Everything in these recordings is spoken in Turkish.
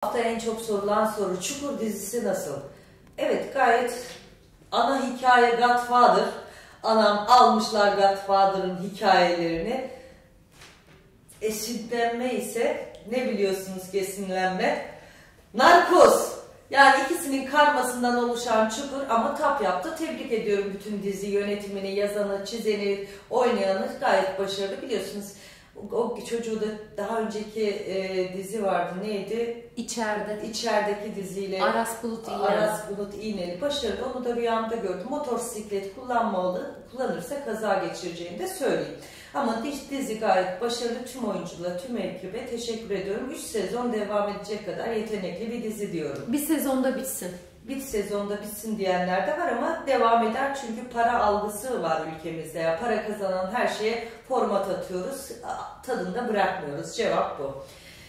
hafta en çok sorulan soru, Çukur dizisi nasıl? Evet, gayet ana hikaye Godfather. Anam almışlar Godfather'ın hikayelerini. Esinlenme ise ne biliyorsunuz ki esinlenme? Narkoz. Yani ikisinin karmasından oluşan Çukur ama tap yaptı. Tebrik ediyorum bütün dizi yönetimini, yazanı, çizeni, oynayanı gayet başarılı biliyorsunuz. O çocuğu da daha önceki dizi vardı neydi? İçerideki diziyle Aras Bulut İğneli. Aras Bulut İğneli başarılı. Onu da rüyamda gördüm. Motosiklet kullanırsa kaza geçireceğini de söyleyeyim. Ama dizi gayet başarılı. Tüm oyunculara, tüm ekibe teşekkür ediyorum. 3 sezon devam edecek kadar yetenekli bir dizi diyorum. Bir sezonda bitsin. Bir sezonda bitsin diyenler de var ama devam eder çünkü para algısı var ülkemizde. Ya para kazanan her şeye format atıyoruz, tadında bırakmıyoruz. Cevap bu.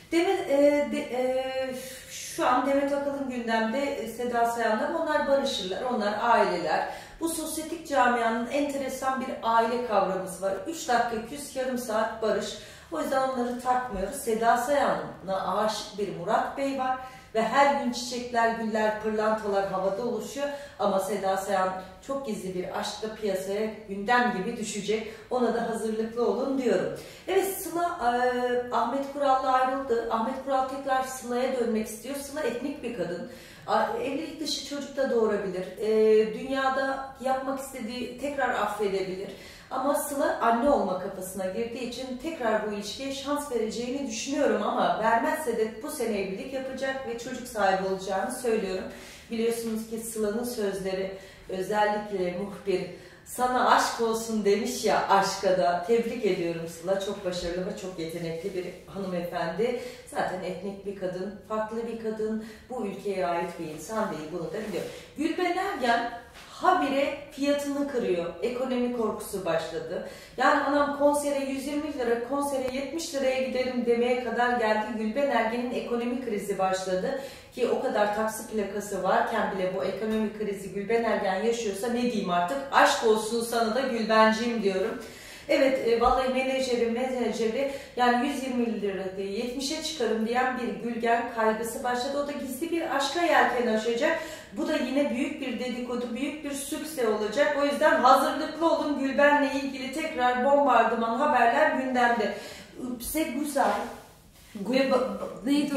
Şu an Demet Akalın gündemde, Seda Sayanlar, onlar barışırlar, onlar aileler. Bu sosyetik camianın enteresan bir aile kavramı var. 3 dakika küs, yarım saat barış. O yüzden onları takmıyoruz. Seda Sayan'a aşık bir Murat Bey var. Ve her gün çiçekler, güller, pırlantalar havada oluşuyor. Ama Seda Sayan çok gizli bir aşkla piyasaya gündem gibi düşecek. Ona da hazırlıklı olun diyorum. Evet, Sıla Ahmet Kural'la ayrıldı. Ahmet Kural tekrar Sıla'ya dönmek istiyor. Sıla etnik bir kadın. Evlilik dışı çocuk da doğurabilir. Dünyada yapmak istediği tekrar affedebilir. Ama Sıla anne olma kafasına girdiği için tekrar bu ilişkiye şans vereceğini düşünüyorum ama vermezse de bu sene evlilik yapacak ve çocuk sahibi olacağını söylüyorum. Biliyorsunuz ki Sıla'nın sözleri, özellikle muhbir sana aşk olsun demiş ya, aşka da tebrik ediyorum Sıla. Çok başarılı ve çok yetenekli bir hanımefendi. Zaten etnik bir kadın, farklı bir kadın, bu ülkeye ait bir insan değil, bunu da biliyor. Gülben Ergen habire fiyatını kırıyor. Ekonomi korkusu başladı. Yani anam konsere 120 lira, konsere 70 liraya giderim demeye kadar geldi. Gülben Ergen'in ekonomi krizi başladı. Ki o kadar taksi plakası varken bile bu ekonomi krizi Gülben Ergen yaşıyorsa ne diyeyim artık? Aşk olsun sana da Gülbenciğim diyorum. Evet, vallahi menajeri yani 120 lira diye 70'e çıkarım diyen bir Gülgen kaygısı başladı. O da gizli bir aşka yelken açacak. Bu da yine büyük bir dedikodu, büyük bir sükse olacak. O yüzden hazırlıklı olun, Gülben'le ilgili tekrar bombardıman haberler gündemde. Üpse güzel. Neydi o?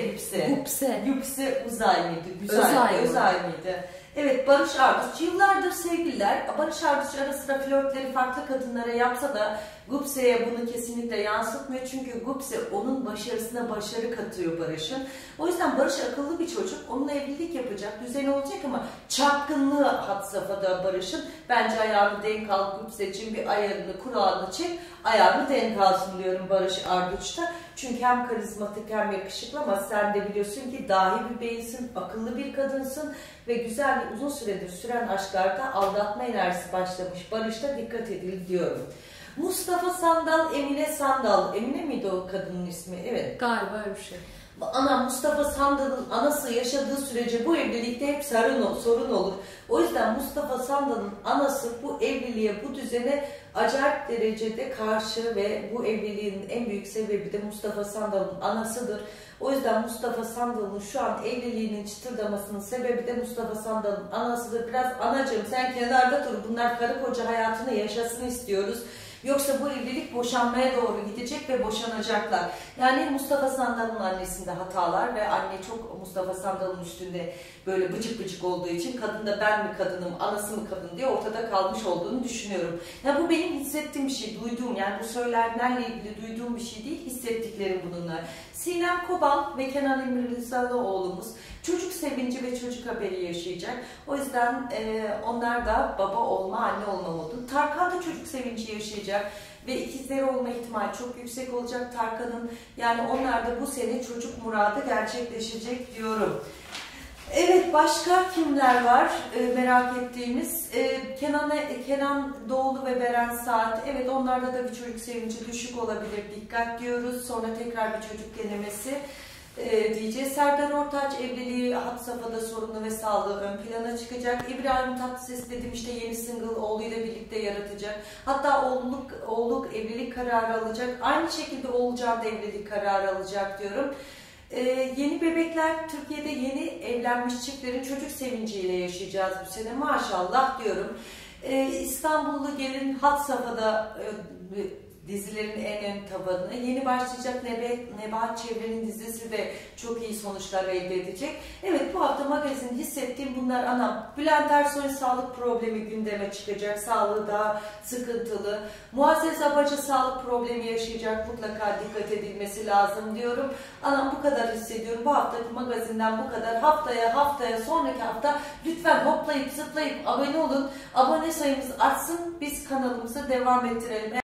Gupse Uzay mıydı? Özay mıydı? Evet, Barış Arduç yıllardır sevgililer. Barış Arduç ara sıra flörtleri farklı kadınlara yapsa da Gupse'ye bunu kesinlikle yansıtmıyor. Çünkü Gupse onun başarısına başarı katıyor Barış'ın. O yüzden Barış akıllı bir çocuk. Onunla evlilik yapacak, düzeni olacak ama çapkınlığı had safhada Barış'ın. Bence ayağını denk al Gupse'cim, bir ayarını, kuralını çek. Ayağını denk alsın diyorum Barış Arduç'ta. Çünkü hem karizmatik hem yakışıklı ama sen de biliyorsun ki dahi bir beyinsin, akıllı bir kadınsın ve güzel ve uzun süredir süren aşklarda aldatma enerjisi başlamış. Barış'ta dikkat edin diyorum. Mustafa Sandal, Emine Sandal. Emine miydi o kadının ismi? Evet. Galiba öyle bir şey. Mustafa Sandal'ın anası yaşadığı sürece bu evlilikte hep sorun olur. O yüzden Mustafa Sandal'ın anası bu evliliğe, bu düzene acayip derecede karşı ve bu evliliğin en büyük sebebi de Mustafa Sandal'ın anasıdır. O yüzden Mustafa Sandal'ın şu an evliliğinin çıtırdamasının sebebi de Mustafa Sandal'ın anasıdır. Biraz anacığım sen kenarda dur, bunlar karı koca hayatını yaşasın istiyoruz. Yoksa bu evlilik boşanmaya doğru gidecek ve boşanacaklar. Yani Mustafa Sandal'ın annesinde hatalar ve anne çok Mustafa Sandal'ın üstünde böyle bıcık bıcık olduğu için kadın da ben mi kadınım, anası mı kadın diye ortada kalmış olduğunu düşünüyorum. Ya bu benim hissettiğim bir şey, duyduğum, yani bu söylenenlerle ilgili duyduğum bir şey değil, hissettiklerim bununla. Sinem Kobal ve Kenan İmirzalıoğlu'muz çocuk sevinci ve çocuk haberi yaşayacak. O yüzden onlar da baba olma, anne olma modu. Tarkan da çocuk sevinci yaşayacak ve ikizleri olma ihtimali çok yüksek olacak Tarkan'ın. Yani onlar da bu sene çocuk muradı gerçekleşecek diyorum. Evet, başka kimler var merak ettiğimiz? Kenan Doğulu ve Beren Saat. Evet, onlarda da bir çocuk sevinci düşük olabilir. Dikkat diyoruz. Sonra tekrar bir çocuk denemesi diyeceğiz. Serdar Ortaç evliliği had safhada sorunu ve sağlığı ön plana çıkacak. İbrahim Tatlıses dedim işte yeni single oğluyla birlikte yaratacak. Hatta oğluk evlilik kararı alacak. Aynı şekilde Oğulcan da evlilik kararı alacak diyorum. Yeni bebekler, Türkiye'de yeni evlenmiş çiftlerin çocuk sevinciyle yaşayacağız bu sene maşallah diyorum. İstanbullu Gelin had safhada dizilerin en ön tabanı. Yeni başlayacak Nebahat Çevre'nin dizisi de çok iyi sonuçlar elde edecek. Evet, bu hafta magazin hissettiğim bunlar anam. Bülent Ersoy'un sağlık problemi gündeme çıkacak. Sağlığı daha sıkıntılı. Muazzez Abaca sağlık problemi yaşayacak. Mutlaka dikkat edilmesi lazım diyorum. Anam bu kadar hissediyorum. Bu haftaki magazinden bu kadar. Haftaya sonraki hafta lütfen hoplayıp zıplayıp abone olun. Abone sayımız artsın. Biz kanalımıza devam ettirelim.